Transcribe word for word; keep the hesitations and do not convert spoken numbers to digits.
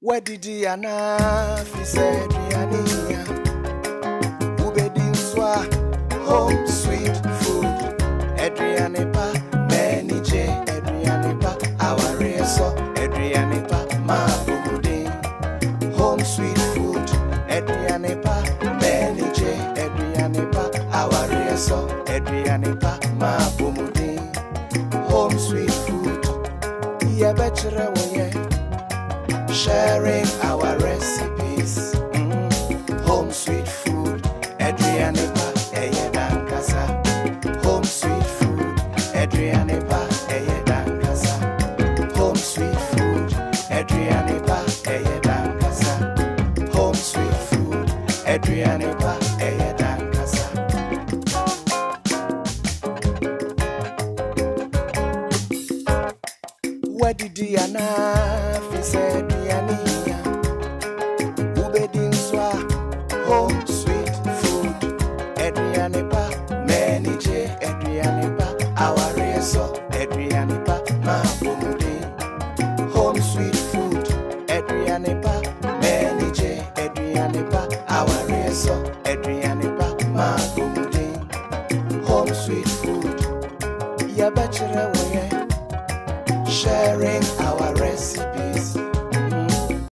Where did the ana fi said Riania? Ubedin swa home sweet food. Adrianepa, Benije, Adrianepa, our reso, Adrianepa, Mabumudin. Home sweet food. Adrianepa, Benije, Adrianepa, our reso, Adrianepa, Mabumudin. Home sweet food. Yeah, better way. Sharing our recipes. Mm. Home sweet food. Adrianepa, Eyedan Kasa. Home sweet food. Adrianepa, Eyedan Kasa. Home sweet food. Adrianepa, Eyedan Kasa. Home sweet food. Adrianepa, Eyedan Kasa. Where did the ana fi said Riania? Ubedin swa home sweet food. Adrianepa, Benije, Adrianepa, our reso, Adrianepa, Mabumudin. Home sweet food. Adrianepa, Benije, Adrianepa, our reso, Adrianepa, Mabumudin. Home sweet food. Yeah, better